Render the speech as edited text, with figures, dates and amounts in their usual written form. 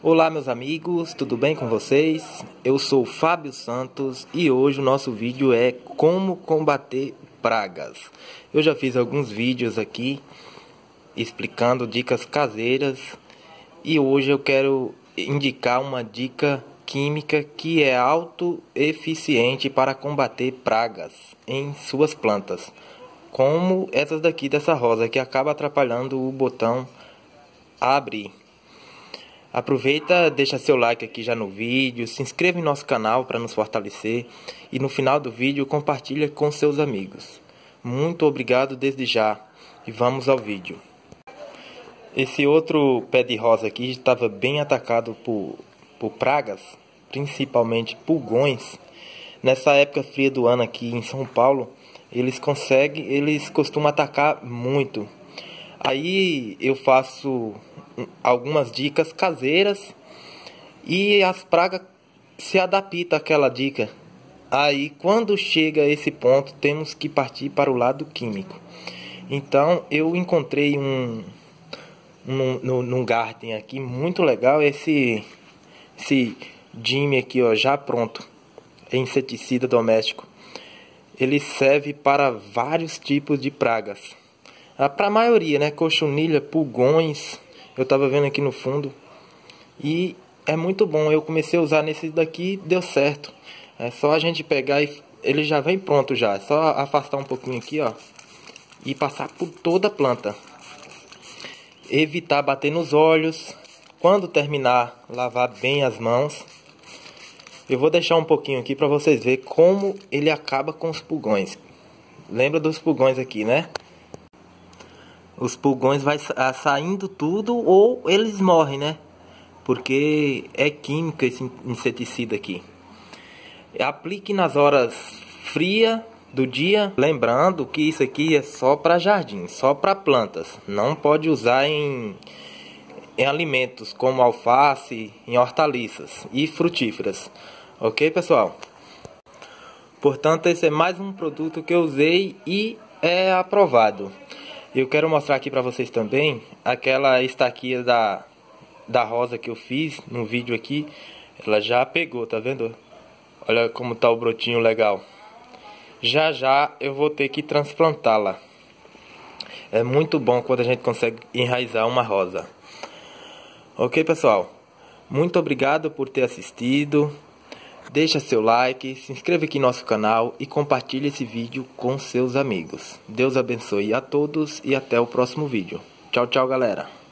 Olá meus amigos, tudo bem com vocês? Eu sou o Fábio Santos e hoje o nosso vídeo é como combater pragas. Eu já fiz alguns vídeos aqui explicando dicas caseiras e hoje eu quero indicar uma dica química que é autoeficiente para combater pragas em suas plantas, como essas daqui dessa rosa que acaba atrapalhando o botão abrir. Aproveita, deixa seu like aqui já no vídeo, se inscreva em nosso canal para nos fortalecer e no final do vídeo compartilha com seus amigos. Muito obrigado desde já e vamos ao vídeo. Esse outro pé de rosa aqui estava bem atacado por pragas, principalmente pulgões. Nessa época fria do ano aqui em São Paulo, eles costumam atacar muito. Aí eu faço algumas dicas caseiras e as pragas se adaptam àquela dica. Aí quando chega a esse ponto temos que partir para o lado químico. Então eu encontrei num garden aqui muito legal esse Jimmy aqui, ó, já pronto, é inseticida doméstico. Ele serve para vários tipos de pragas. Para a maioria, né? Cochonilha, pulgões. Eu tava vendo aqui no fundo. E é muito bom. Eu comecei a usar nesse daqui, deu certo. É só a gente pegar e ele já vem pronto já. É só afastar um pouquinho aqui, ó. E passar por toda a planta. Evitar bater nos olhos. Quando terminar, lavar bem as mãos. Eu vou deixar um pouquinho aqui para vocês verem como ele acaba com os pulgões. Lembra dos pulgões aqui, né? Os pulgões vai saindo tudo ou eles morrem, né? Porque é química esse inseticida aqui. Aplique nas horas frias do dia. Lembrando que isso aqui é só para jardim, só para plantas. Não pode usar em alimentos como alface, em hortaliças e frutíferas. Ok, pessoal? Portanto, esse é mais um produto que eu usei e é aprovado. Eu quero mostrar aqui para vocês também aquela estaquinha da rosa que eu fiz no vídeo aqui. Ela já pegou, tá vendo? Olha como tá o brotinho legal. Já já eu vou ter que transplantá-la. É muito bom quando a gente consegue enraizar uma rosa. Ok, pessoal? Muito obrigado por ter assistido. Deixa seu like, se inscreva aqui no nosso canal e compartilhe esse vídeo com seus amigos. Deus abençoe a todos e até o próximo vídeo. Tchau, tchau, galera.